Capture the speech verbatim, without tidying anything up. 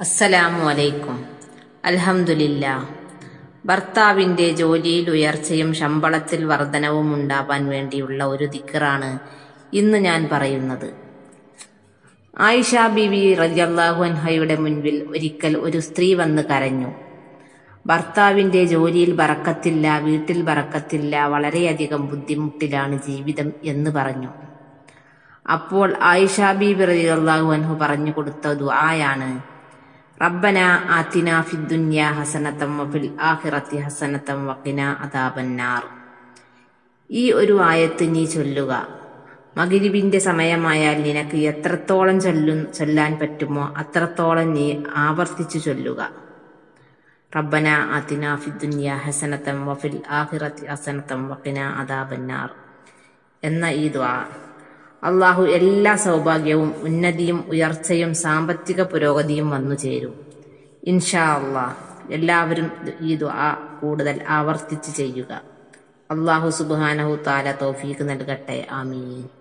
അസ്സലാമു അലൈക്കും. അൽഹംദുലില്ലാ. ഭർത്താവിൻ്റെ ജോലിയിൽ ഉയർച്ചയും ശമ്പളത്തിൽ വർധനവും ഉണ്ടാവാൻ വേണ്ടിയുള്ള ഒരു ദിക്റാണ് ഇന്ന് ഞാൻ പറയുന്നത്. ആയിഷ ബീവി റളിയല്ലാഹു അൻഹയുടെ മുൻപിൽ ഒരിക്കൽ ഒരു സ്ത്രീ വന്ന് കരഞ്ഞു. ഭർത്താവിൻ്റെ ജോലിയിൽ ബറക്കത്തില്ല, വീട്ടിൽ ബറക്കത്തില്ല, വളരെയധികം ബുദ്ധിമുട്ടിലാണ് ജീവിതം എന്ന് പറഞ്ഞു. അപ്പോൾ ആയിഷ ബീവി റളിയല്ലാഹു അൻഹു പറഞ്ഞു കൊടുത്ത ദുആയാണ് റബ്ബന ആതിനാ ഫിദ്ദുനിയാ ഹസനതം വഫിൽ ആഖിറതി ഹസനതം വഖിനാ അദാബന്നാർ. ഈ ഒരു ആയത്ത് നീ ചൊല്ലുക. മഗ്‌രിബിന്റെ സമയമായാൽ നിനക്ക് എത്രത്തോളം ചൊല്ലു ചൊല്ലാൻ പറ്റുമോ അത്രത്തോളം നീ ആവർത്തിച്ചു ചൊല്ലുക. റബ്ബന ആതിനാ ഫിദ്ദുനിയാ ഹസനതം വഫിൽ ആഖിറതി ഹസനതം വഖിനാ അദാബന്നാർ എന്ന ഈ ദുആ അള്ളാഹു എല്ലാ സൗഭാഗ്യവും ഉന്നതിയും ഉയർച്ചയും സാമ്പത്തിക പുരോഗതിയും വന്നു ചേരും. ഇൻഷാ അള്ളാഹ്. എല്ലാവരും ഈ ദുആ കൂടുതൽ ആവർത്തിച്ച് ചെയ്യുക. അള്ളാഹു സുബ്ഹാനഹു തആല തൗഫീഖ് നൽകട്ടെ. ആമീൻ.